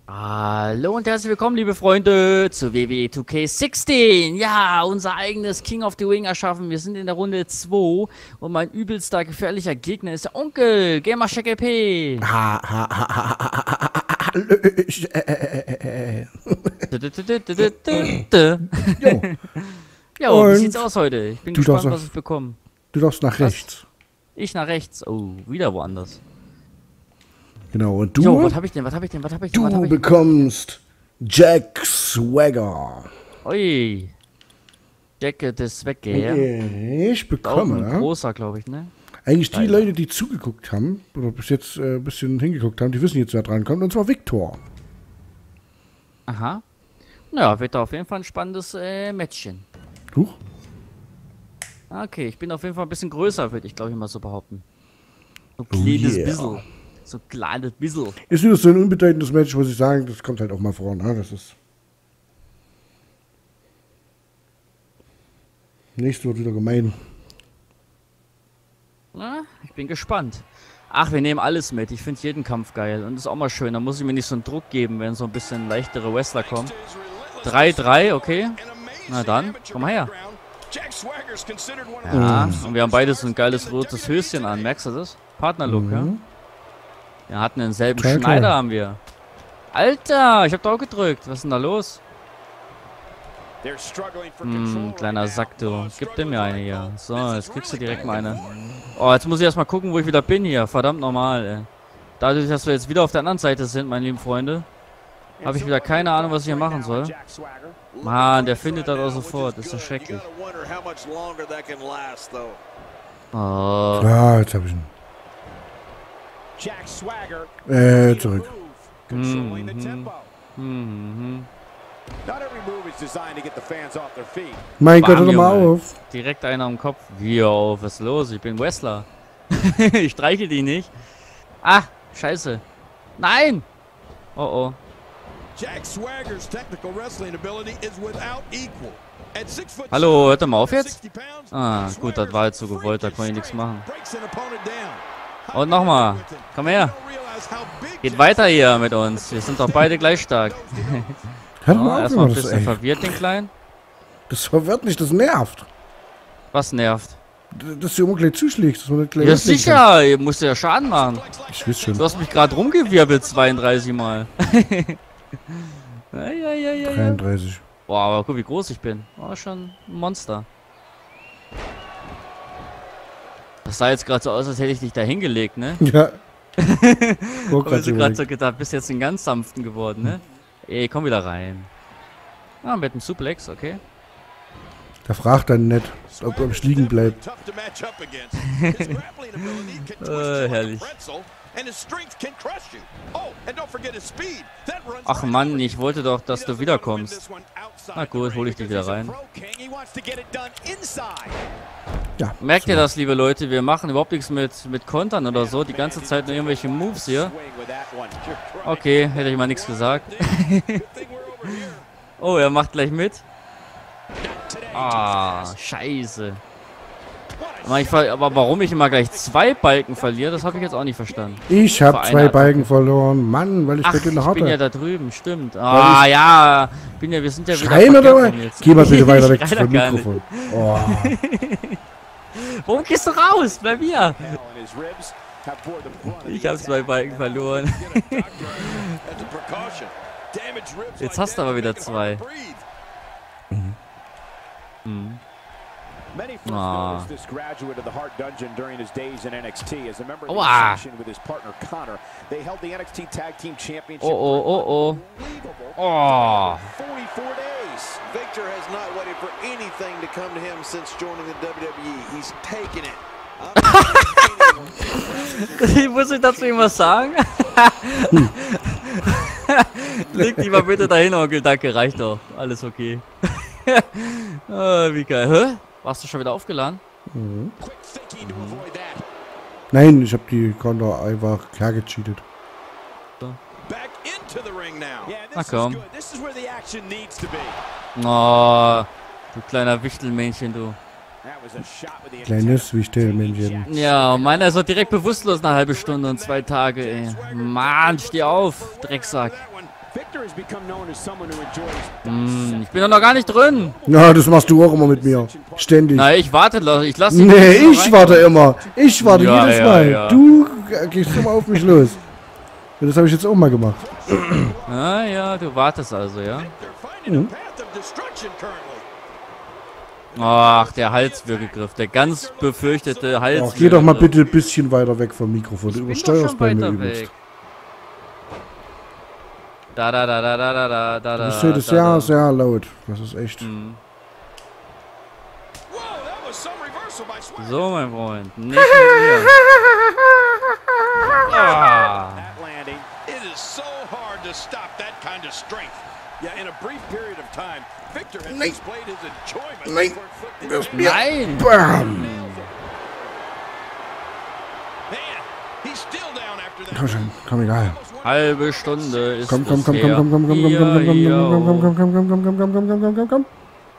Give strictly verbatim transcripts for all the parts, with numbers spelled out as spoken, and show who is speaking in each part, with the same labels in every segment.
Speaker 1: Hallo und herzlich willkommen, liebe Freunde, zu W W E zwei K sechzehn. Ja, unser eigenes King of the Ring erschaffen. Wir sind in der Runde zwei und mein übelster gefährlicher Gegner ist der Onkel, Gamer Shack P.
Speaker 2: Ha, ha, ha, ha, ha, ha,
Speaker 1: Jo. Jo, wie sieht's aus heute? Ich bin gespannt, was ich bekomme.
Speaker 2: Du darfst nach rechts.
Speaker 1: Ich nach rechts. Oh, wieder woanders.
Speaker 2: Genau, und du?
Speaker 1: Jo, was hab ich denn? Was hab ich denn? Was hab ich denn?
Speaker 2: Du bekommst Jack Swagger.
Speaker 1: Ui. Jack the Swagger.
Speaker 2: Ich bekomme.
Speaker 1: Auch ein großer, glaube ich, ne?
Speaker 2: Eigentlich die Leute, die zugeguckt haben, oder bis jetzt äh, ein bisschen hingeguckt haben, die wissen jetzt, wer dran kommt, und zwar Victor.
Speaker 1: Aha. Naja, wird da auf jeden Fall ein spannendes äh, Matchchen.
Speaker 2: Huch.
Speaker 1: Okay, ich bin auf jeden Fall ein bisschen größer, würde ich glaube ich mal so behaupten. So ein kleines
Speaker 2: Oh yeah.
Speaker 1: Bissel. So ein kleines Bissel.
Speaker 2: Ist wieder so ein unbedeutendes Match, muss ich sagen, das kommt halt auch mal vor, ne? Das ist. Nächstes wird wieder gemein.
Speaker 1: Na, ich bin gespannt. Ach, wir nehmen alles mit. Ich finde jeden Kampf geil. Und ist auch mal schön. Da muss ich mir nicht so einen Druck geben, wenn so ein bisschen leichtere Wrestler kommen. drei drei, okay. Na dann, komm mal her. Ja, mhm. Und wir haben beide so ein geiles rotes Höschen an. Merkst du das? Partnerlook, mhm. ja? Wir hatten denselben
Speaker 2: Klar,
Speaker 1: Schneider,
Speaker 2: klar.
Speaker 1: haben wir. Alter, ich hab da auch gedrückt. Was ist denn da los? Hm, kleiner Sack, du. Gib dem mir eine hier. So, jetzt kriegst du direkt mal eine. Oh, jetzt muss ich erstmal gucken, wo ich wieder bin hier. Verdammt normal, ey. Dadurch, dass wir jetzt wieder auf der anderen Seite sind, meine lieben Freunde, habe ich wieder keine Ahnung, was ich hier machen soll. Mann, der findet das auch sofort. Das ist ja schrecklich. Oh.
Speaker 2: Ah, jetzt habe ich ihn. Äh, zurück.
Speaker 1: Mhm. Mhm.
Speaker 2: Mein Gott, hör doch
Speaker 1: Bam,
Speaker 2: mal
Speaker 1: Junge.
Speaker 2: auf.
Speaker 1: Direkt einer am Kopf. Wie auf? Was ist los? Ich bin Wrestler. Ich streiche die nicht. Ah, scheiße. Nein! Oh oh. Hallo, hört doch mal auf jetzt? Ah, gut, das war jetzt so gewollt, da konnte ich nichts machen. Und nochmal. Komm her. Geht weiter hier mit uns. Wir sind doch beide gleich stark.
Speaker 2: Hör doch
Speaker 1: Oh,
Speaker 2: mal auf,
Speaker 1: erstmal ein
Speaker 2: immer, das,
Speaker 1: bisschen
Speaker 2: ey.
Speaker 1: verwirrt, den Kleinen.
Speaker 2: Das verwirrt nicht, das nervt.
Speaker 1: Was nervt?
Speaker 2: Dass du immer gleich zuschlägst. Dass man nicht gleich
Speaker 1: Ja
Speaker 2: weglegen
Speaker 1: sicher, ihr musst ja Schaden machen.
Speaker 2: kann. Ich weiß schon.
Speaker 1: Du hast mich gerade rumgewirbelt zweiunddreißig Mal. ja, ja, ja, ja.
Speaker 2: dreiunddreißig.
Speaker 1: Boah, aber guck, wie groß ich bin. Oh, schon ein Monster. Das sah jetzt gerade so aus, als hätte ich dich da hingelegt, ne?
Speaker 2: Ja. Oh,
Speaker 1: Hab ich so gerade so gedacht, bist jetzt den ganz sanften geworden, ne? Ey, komm wieder rein. Ah, mit dem Suplex, okay.
Speaker 2: Der fragt dann nicht, ob er am Liegen bleibt.
Speaker 1: äh, herrlich. Ach Mann, ich wollte doch, dass du wiederkommst. Na gut, hol ich dich wieder rein.
Speaker 2: Ja.
Speaker 1: Merkt
Speaker 2: so.
Speaker 1: ihr das, liebe Leute? Wir machen überhaupt nichts mit, mit Kontern oder so. Die ganze Zeit nur irgendwelche Moves hier. Okay, hätte ich mal nichts gesagt. Oh, er macht gleich mit. Ah, scheiße. Aber warum ich immer gleich zwei Balken verliere, das habe ich jetzt auch nicht verstanden.
Speaker 2: Ich habe zwei Balken verloren. Mann, weil ich
Speaker 1: Ach,
Speaker 2: Deckel noch
Speaker 1: ich bin ja
Speaker 2: hatte.
Speaker 1: da drüben, stimmt. Ah, ja. Bin ja, wir sind ja wieder
Speaker 2: Schreien oder was?
Speaker 1: jetzt.
Speaker 2: Geh mal bitte weiter weg
Speaker 1: Ich schrei
Speaker 2: vom
Speaker 1: doch gar
Speaker 2: Mikrofon. Oh.
Speaker 1: Warum gehst du raus? Bleib hier. Ich habe zwei Balken verloren. Jetzt hast du aber wieder zwei. Mhm. Mhm. Ah. Aua. Oh, oh, oh, oh. Oh.
Speaker 3: Victor has not waited for anything to come to him since joining the W W E. He's taken it.
Speaker 1: Ich muss ich dazu irgendwas sagen? Leg die mal bitte dahin, Onkel. Danke, reicht doch. Alles okay. Oh, wie geil. Hä? Warst du schon wieder aufgeladen?
Speaker 2: Mhm. Mhm. Nein, ich habe die Konter einfach klar gecheatet.
Speaker 1: So. Na komm. Oh, du kleiner Wichtelmännchen, du.
Speaker 2: Kleines Wichtelmännchen.
Speaker 1: Ja, und meiner ist doch direkt bewusstlos eine halbe Stunde und zwei Tage, ey. Mann, steh auf, Drecksack. Hm, ich bin doch noch gar nicht drin.
Speaker 2: Ja, das machst du auch immer mit mir. Ständig.
Speaker 1: Na, ich warte, ich lasse dich.
Speaker 2: Nee, ich warte immer. Ich warte
Speaker 1: Ja,
Speaker 2: jedes
Speaker 1: ja,
Speaker 2: Mal.
Speaker 1: ja.
Speaker 2: Du gehst immer auf mich los. Ja, das habe ich jetzt auch mal gemacht.
Speaker 1: Ah ja, du wartest also, ja?
Speaker 2: Mhm.
Speaker 1: Ach, der Halswirbelgriff, der ganz befürchtete Halswirbelgriff.
Speaker 2: Ach, geh doch mal bitte ein bisschen weiter weg vom Mikrofon. Du
Speaker 1: Ich bin doch
Speaker 2: übersteuerst
Speaker 1: schon
Speaker 2: bei mir
Speaker 1: weiter
Speaker 2: übelst.
Speaker 1: weg. Da, da, da, da, da, da, da, da,
Speaker 2: Du bist
Speaker 1: da,
Speaker 2: heute
Speaker 1: da,
Speaker 2: sehr,
Speaker 1: da.
Speaker 2: sehr laut. Das ist echt.
Speaker 1: Hm. So, mein Freund. Nicht mit mir. Ah.
Speaker 3: It is so hard to stop that kind of strength. Yeah, in a brief period of time, Victor has
Speaker 2: Nein.
Speaker 3: displayed his enjoyment
Speaker 2: Nein.
Speaker 3: for inflicting
Speaker 2: Das mir.
Speaker 1: Nein!
Speaker 2: Bam.
Speaker 3: Man, he's still down after that.
Speaker 2: Komm schon, komm egal.
Speaker 1: Halbe Stunde ist
Speaker 2: Komm, komm, komm,
Speaker 1: es
Speaker 2: komm,
Speaker 1: her.
Speaker 2: komm, komm, komm, komm,
Speaker 1: Ja,
Speaker 2: komm, komm, komm,
Speaker 1: ja.
Speaker 2: komm, komm, komm, komm, komm, komm, komm, komm, komm, komm, komm.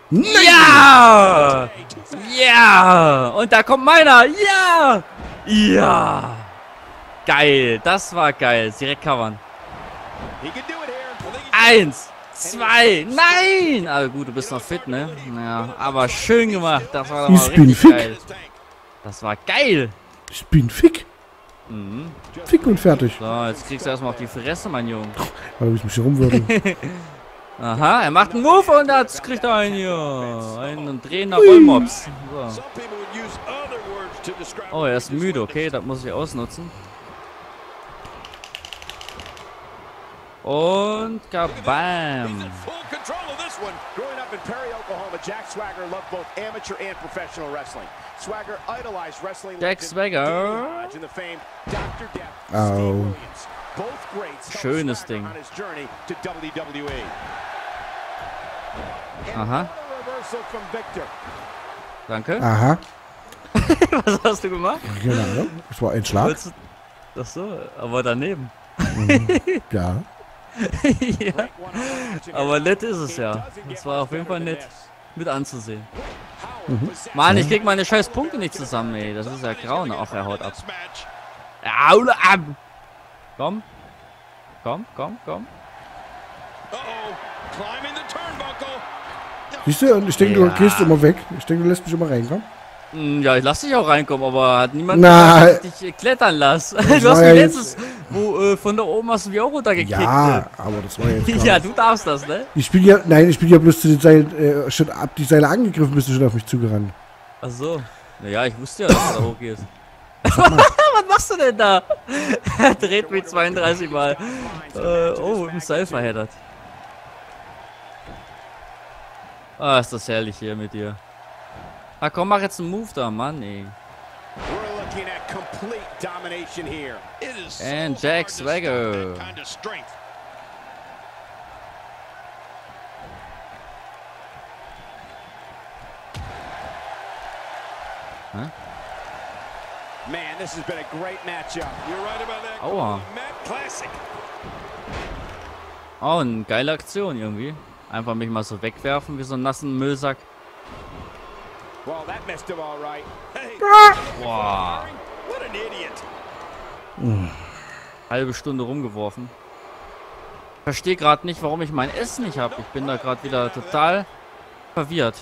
Speaker 1: Ja! Ja! Und da kommt meiner! Ja! Ja! Geil, das war geil. Direkt covern.
Speaker 3: He can do it here. I think he
Speaker 1: Eins, zwei, nein! Aber gut, du bist noch fit, ne? Ja, aber schön gemacht. Das war doch mal
Speaker 2: Ich bin
Speaker 1: richtig
Speaker 2: fit.
Speaker 1: geil. Das war geil.
Speaker 2: Ich bin fick.
Speaker 1: Mhm.
Speaker 2: Fick und fertig.
Speaker 1: So, jetzt kriegst du erstmal auf die Fresse, mein Junge.
Speaker 2: Weil ich mich hier rumwürde.
Speaker 1: Aha, er macht einen Move und jetzt kriegt er einen hier. Einen drehender Rollmops. So.
Speaker 3: some people would use other words to describe.
Speaker 1: Oh, er ist müde, okay, das muss ich ausnutzen. Und
Speaker 3: He's
Speaker 1: kabam.
Speaker 3: in full control of this one.
Speaker 4: Growing up in Perry, Oklahoma, Jack Swagger loved both amateur and professional wrestling. Swagger idolized wrestling
Speaker 1: Jack
Speaker 4: legend
Speaker 1: Swagger.
Speaker 4: Danny Hodge and the famed Doctor Death,
Speaker 2: Au.
Speaker 4: Steve Williams. Both greats helped
Speaker 1: Schönes
Speaker 4: Swagger
Speaker 1: Ding.
Speaker 4: on his journey to W W E. And
Speaker 1: Aha.
Speaker 4: what a reversal from Victor.
Speaker 1: Danke.
Speaker 2: Aha.
Speaker 1: Was hast du gemacht?
Speaker 2: Keine Ahnung. Das war ein Schlag.
Speaker 1: Wolltest du- Ach so, aber daneben.
Speaker 2: Ja.
Speaker 1: Ja, aber nett ist es ja. Das war auf jeden Fall nett mit anzusehen. Mann, ich krieg meine scheiß Punkte nicht zusammen, ey. Das ist ja grauen. Ach, er haut ab.
Speaker 3: This match.
Speaker 1: Au, ab! Komm. Komm, komm, komm.
Speaker 3: Uh-oh. Climbing the turnbuckle.
Speaker 2: Siehst du, und ich denke,
Speaker 1: Ja.
Speaker 2: du gehst immer weg. Ich denke, du lässt mich immer reinkommen.
Speaker 1: Hm, ja, ich lass dich auch reinkommen, aber hat niemand
Speaker 2: Na.
Speaker 1: gesagt, dass ich dich klettern lass. Du hast
Speaker 2: war
Speaker 1: mich
Speaker 2: ja
Speaker 1: letztes, wo äh, von da oben hast du mich auch runtergekickt.
Speaker 2: Ja, aber das war jetzt
Speaker 1: Ne?
Speaker 2: klar.
Speaker 1: Ja, du darfst das, ne?
Speaker 2: Ich bin ja, nein, ich bin ja bloß zu den Seilen, äh, schon ab die Seile angegriffen, bist du schon auf mich zugerannt.
Speaker 1: Ach so. Naja, ich wusste ja, dass du da hochgehst. Was machst du denn da? Er dreht mich zweiunddreißig Mal. Äh, oh, im Seil verheddert. Ah, ist das herrlich hier mit dir. Ah, komm, mach jetzt einen Move da, Mann, ey.
Speaker 4: We're looking at complete domination here.
Speaker 3: It is so
Speaker 1: And
Speaker 3: hard
Speaker 1: Jack
Speaker 3: to stop
Speaker 1: Swagger.
Speaker 3: that kind of strength.
Speaker 4: Man, this has been a great matchup.
Speaker 3: You're right about that.
Speaker 1: Aua.
Speaker 3: Matt Classic.
Speaker 1: Oh, eine geile Aktion irgendwie. Einfach mich mal so wegwerfen wie so einen nassen Müllsack.
Speaker 4: Well, that missed him all right.
Speaker 3: Hey,
Speaker 1: Boah.
Speaker 3: what an idiot.
Speaker 1: Halbe Stunde rumgeworfen. Verstehe gerade nicht, warum ich mein Essen nicht habe. Ich bin da gerade wieder total verwirrt.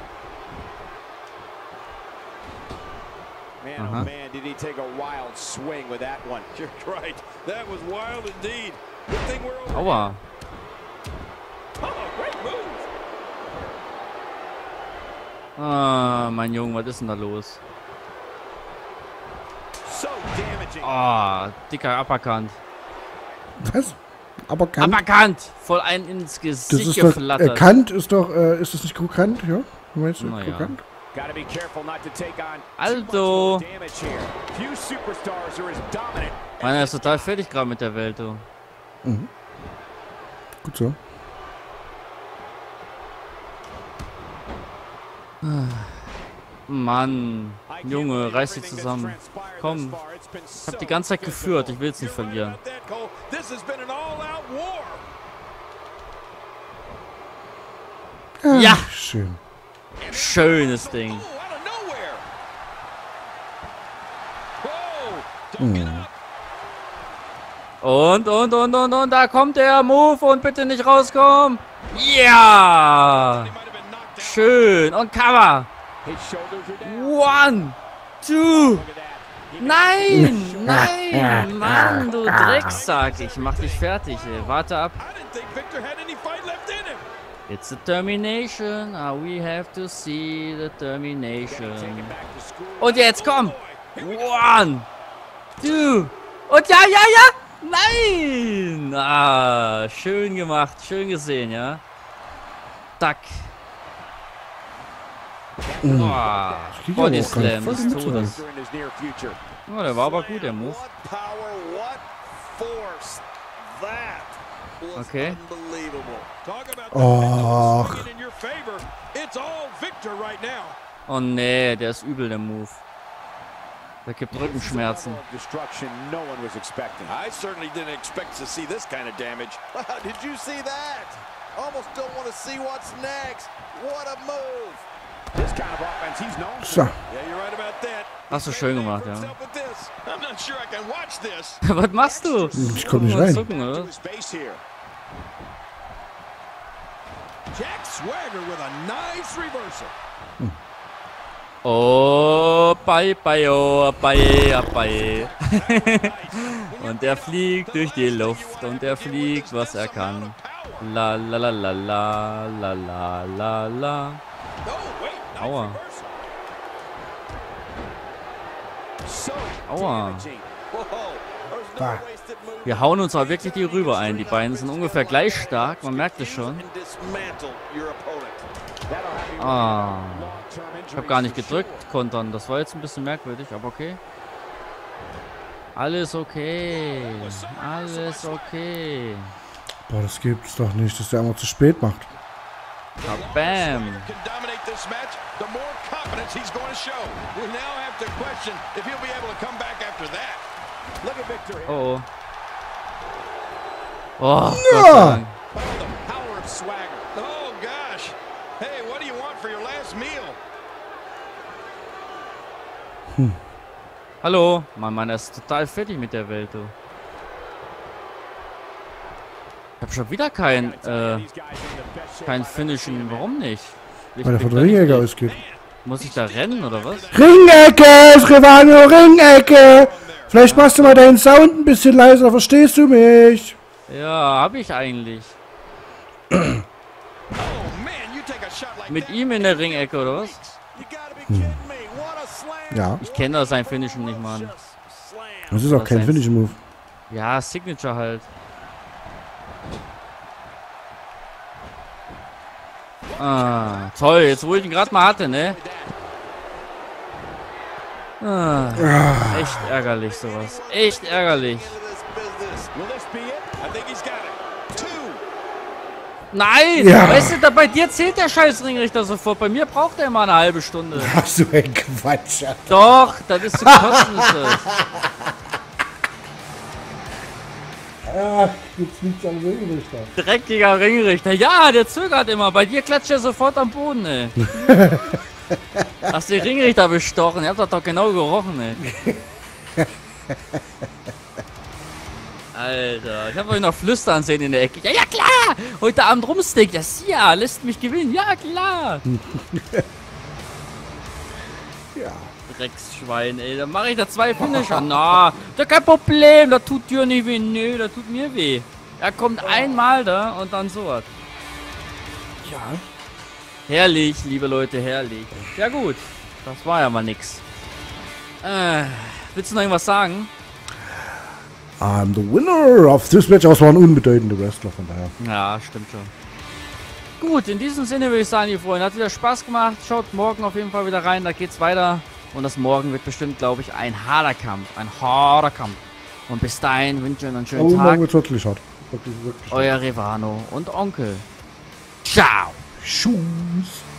Speaker 4: Man,
Speaker 1: Uh-huh.
Speaker 4: oh man, did he take a wild swing with that one.
Speaker 3: You're right. That was wild indeed. Good thing we're over.
Speaker 1: Aua.
Speaker 3: Oh, great move.
Speaker 1: Ah, mein Junge, was ist denn da los?
Speaker 4: So damaging.
Speaker 1: Ah, dicker Uppercut.
Speaker 2: Was? Aber Kant,
Speaker 1: Uppercut! Voll ein ins
Speaker 2: das
Speaker 1: Gesicht
Speaker 2: ist doch, äh,
Speaker 1: geflattert.
Speaker 2: Kant ist doch, äh, ist das nicht krokant, ja? Meinst du,
Speaker 1: Na ja.
Speaker 2: krokant?
Speaker 4: Gotta be careful not to take on too
Speaker 1: Alto.
Speaker 4: much more damage here. Few superstars are as dominant.
Speaker 1: Meiner ist total fertig gerade mit der Welt, du.
Speaker 2: Gut so.
Speaker 1: Mann,
Speaker 4: I can't
Speaker 1: Junge,
Speaker 4: believe
Speaker 1: reiß dich
Speaker 4: everything that's
Speaker 1: zusammen.
Speaker 4: transpired
Speaker 1: Komm.
Speaker 4: thus far. It's been
Speaker 1: Ich
Speaker 4: so
Speaker 1: hab die ganze Zeit
Speaker 4: good
Speaker 1: geführt,
Speaker 4: so
Speaker 1: ich will es nicht
Speaker 3: You're right
Speaker 1: verlieren.
Speaker 3: about that, Cole. This has been an all-out war.
Speaker 1: Ja.
Speaker 2: Schön.
Speaker 1: Schönes Ding.
Speaker 3: Oh, out of nowhere. Whoa. Don't get up.
Speaker 1: Und, und, und, und, und, da kommt der Move und bitte nicht rauskommen. Ja! Schön. Und Cover. One, two. Nein, nein, Mann, du Drecksack. Ich mach dich fertig, ey. Warte ab. It's a termination. Ah, we have to see the termination. Und jetzt, komm. One, two. Und ja, ja, ja. Nein. Ah, schön gemacht. Schön gesehen, ja. Tack.
Speaker 2: Mhm.
Speaker 1: Oh,
Speaker 2: krieg ich aber
Speaker 1: Body
Speaker 2: auch gar nicht
Speaker 1: Slam
Speaker 2: voll
Speaker 1: des
Speaker 2: den
Speaker 1: Todes. Oh, der war aber gut, der Move. Okay.
Speaker 2: Och.
Speaker 1: Oh nee, der ist übel, der Move. Der gibt Rückenschmerzen.
Speaker 3: I certainly didn't expect to see this kind of damage. Did you see that? Almost don't want to see what's next. What a move.
Speaker 4: This kind of offense he's known
Speaker 2: So.
Speaker 3: Yeah, you're right about that.
Speaker 1: Hast du schön gemacht, ja.
Speaker 3: I'm not sure I can watch this.
Speaker 1: Was machst du?
Speaker 2: Ich komm nicht rein.
Speaker 1: Zucken, oder?
Speaker 3: Jack Swagger with a nice reversal.
Speaker 1: Oh, bye, bye, oh, bye, bye. Und er fliegt durch die Luft und er fliegt, was er kann. La la la la la la la la la. Aua. Aua.
Speaker 2: Da.
Speaker 1: Wir hauen uns aber wirklich die rüber ein. Die beiden sind ungefähr gleich stark, man merkt es schon. Ah. Ich habe gar nicht gedrückt, kontern. Das war jetzt ein bisschen merkwürdig, aber okay. Alles okay. Alles okay.
Speaker 2: Boah, das gibt's doch nicht, dass der einmal zu spät macht.
Speaker 1: Ah, bam. Oh oh. Oh,
Speaker 2: Ja.
Speaker 1: Gott sei Dank.
Speaker 2: Hm.
Speaker 1: Hallo? Mann, Mann, er ist total fertig mit der Welt, du. Ich hab schon wieder kein, äh, kein Finishen. Warum nicht? Ich
Speaker 2: Weil der
Speaker 1: krieg
Speaker 2: von
Speaker 1: da
Speaker 2: der
Speaker 1: nicht
Speaker 2: Ringecke
Speaker 1: durch.
Speaker 2: ausgeht.
Speaker 1: Muss ich da rennen, oder was?
Speaker 2: Ringecke, Rivano, Ringecke! Vielleicht machst du mal deinen Sound ein bisschen leiser, verstehst du mich?
Speaker 1: Ja, hab ich eigentlich. Mit ihm in der Ringecke, oder was?
Speaker 2: Hm. Ja,
Speaker 1: Ich kenne das sein Finishen nicht, Mann.
Speaker 2: das ist auch kein Finishing-Move.
Speaker 1: Ja, Signature halt. Ah, toll, jetzt wo ich ihn gerade mal hatte, ne? Ah, echt ärgerlich sowas. Echt ärgerlich. Nein!
Speaker 2: Ja.
Speaker 1: Weißt du, da bei dir zählt der scheiß Ringrichter sofort. Bei mir braucht er immer eine halbe Stunde.
Speaker 2: Ach so ein Quatsch.
Speaker 1: Doch, das ist zu kosten, ist das.
Speaker 2: Ach, jetzt liegt am Ringrichter.
Speaker 1: Dreckiger Ringrichter. Ja, der zögert immer. Bei dir klatscht er sofort am Boden, ey. Hast den Ringrichter bestochen. Ihr habt das doch genau gerochen, ey. Alter, ich hab euch noch flüstern sehen in der Ecke. Ja, ja, klar! Heute Abend rumstick. Ja, Sia, lässt mich gewinnen. Ja, klar.
Speaker 2: Ja.
Speaker 1: Drecksschwein, ey. Dann mache ich da zwei Finisher. Na, da kein Problem. Das tut dir nicht weh. Nö, das tut mir weh. Er kommt einmal da und dann sowas.
Speaker 2: Ja.
Speaker 1: Herrlich, liebe Leute, herrlich. Ja gut, das war ja mal nix. Äh, willst du noch irgendwas sagen?
Speaker 2: I'm the winner of this match. Das war ein unbedeutender Wrestler, von daher.
Speaker 1: Ja, stimmt schon. Gut, in diesem Sinne würde ich sagen, ihr Freunde, hat wieder Spaß gemacht. Schaut morgen auf jeden Fall wieder rein, da geht's weiter. Und das morgen wird bestimmt, glaube ich, ein harter Kampf. Ein harter Kampf. Und bis dahin wünsche ich euch einen schönen
Speaker 2: Oh,
Speaker 1: Tag.
Speaker 2: morgen wird's wirklich hart. Wirklich, wirklich hart.
Speaker 1: Euer Rivano und Onkel. Ciao.
Speaker 2: Tschüss.